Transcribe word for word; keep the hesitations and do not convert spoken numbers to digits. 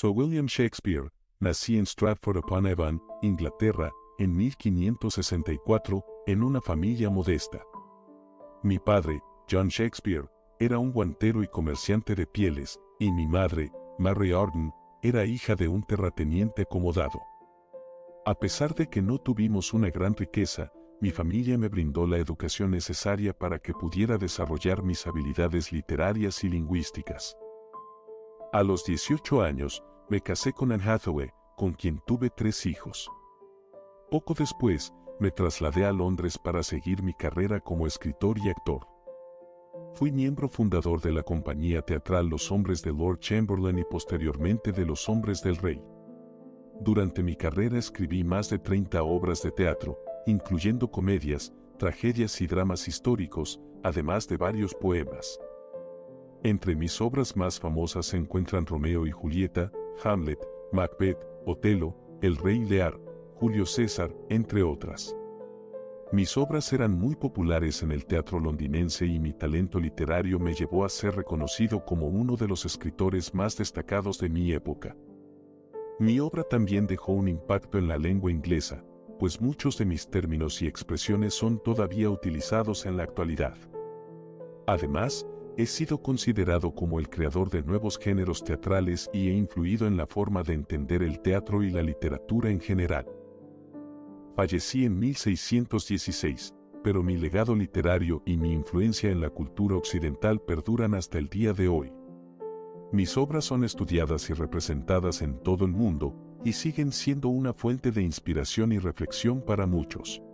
Sir William Shakespeare, nací en Stratford-upon-Avon, Inglaterra, en mil quinientos sesenta y cuatro, en una familia modesta. Mi padre, John Shakespeare, era un guantero y comerciante de pieles, y mi madre, Mary Arden, era hija de un terrateniente acomodado. A pesar de que no tuvimos una gran riqueza, mi familia me brindó la educación necesaria para que pudiera desarrollar mis habilidades literarias y lingüísticas. A los dieciocho años, me casé con Anne Hathaway, con quien tuve tres hijos. Poco después, me trasladé a Londres para seguir mi carrera como escritor y actor. Fui miembro fundador de la compañía teatral Los Hombres de Lord Chamberlain y posteriormente de Los Hombres del Rey. Durante mi carrera escribí más de treinta obras de teatro, incluyendo comedias, tragedias y dramas históricos, además de varios poemas. Entre mis obras más famosas se encuentran Romeo y Julieta, Hamlet, Macbeth, Otelo, El Rey Lear, Julio César, entre otras. Mis obras eran muy populares en el teatro londinense y mi talento literario me llevó a ser reconocido como uno de los escritores más destacados de mi época. Mi obra también dejó un impacto en la lengua inglesa, pues muchos de mis términos y expresiones son todavía utilizados en la actualidad. Además, he sido considerado como el creador de nuevos géneros teatrales y he influido en la forma de entender el teatro y la literatura en general. Fallecí en mil seiscientos dieciséis, pero mi legado literario y mi influencia en la cultura occidental perduran hasta el día de hoy. Mis obras son estudiadas y representadas en todo el mundo, y siguen siendo una fuente de inspiración y reflexión para muchos.